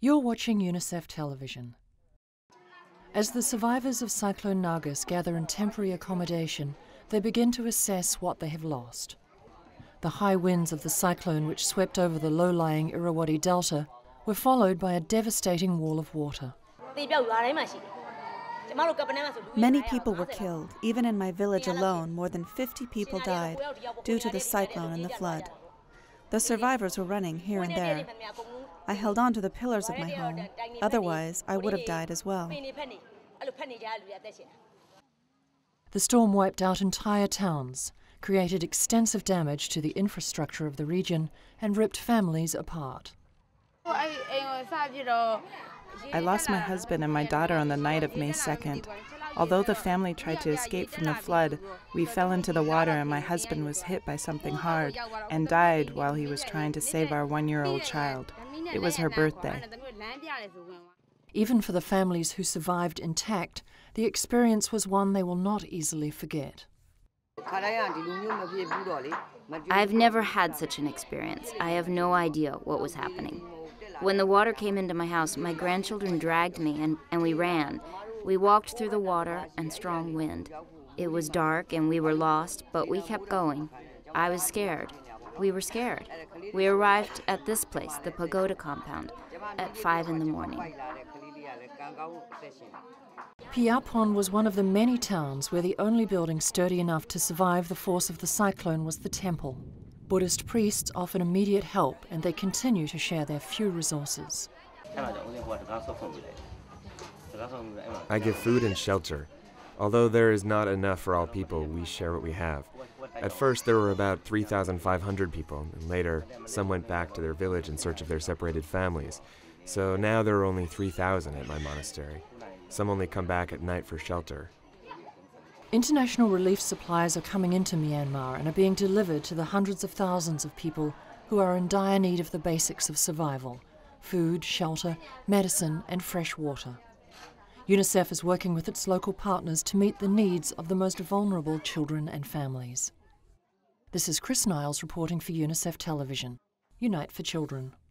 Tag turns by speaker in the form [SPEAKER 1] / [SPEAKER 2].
[SPEAKER 1] You're watching UNICEF television. As the survivors of Cyclone Nargis gather in temporary accommodation, they begin to assess what they have lost. The high winds of the cyclone which swept over the low-lying Irrawaddy Delta were followed by a devastating wall of water.
[SPEAKER 2] Many people were killed. Even in my village alone, more than 50 people died due to the cyclone and the flood. The survivors were running here and there. I held on to the pillars of my home. Otherwise, I would have died as well.
[SPEAKER 1] The storm wiped out entire towns, created extensive damage to the infrastructure of the region, and ripped families apart.
[SPEAKER 2] I lost my husband and my daughter on the night of May 2nd. Although the family tried to escape from the flood, we fell into the water and my husband was hit by something hard and died while he was trying to save our 1-year-old child. It was her birthday.
[SPEAKER 1] Even for the families who survived intact, the experience was one they will not easily forget.
[SPEAKER 3] I've never had such an experience. I have no idea what was happening. When the water came into my house, my grandchildren dragged me and we ran. We walked through the water and strong wind. It was dark and we were lost, but we kept going. I was scared. We were scared. We arrived at this place, the pagoda compound, at 5 in the morning.
[SPEAKER 1] PYAPON was one of the many towns where the only building sturdy enough to survive the force of the cyclone was the temple. Buddhist priests offered immediate help, and they continue to share their few resources.
[SPEAKER 4] I give food and shelter. Although there is not enough for all people, we share what we have. At first, there were about 3,500 people, and later, some went back to their village in search of their separated families. So now there are only 3,000 at my monastery. Some only come back at night for shelter.
[SPEAKER 1] International relief supplies are coming into Myanmar and are being delivered to the hundreds of thousands of people who are in dire need of the basics of survival: food, shelter, medicine, and fresh water. UNICEF is working with its local partners to meet the needs of the most vulnerable children and families. This is Chris Niles reporting for UNICEF Television. Unite for Children.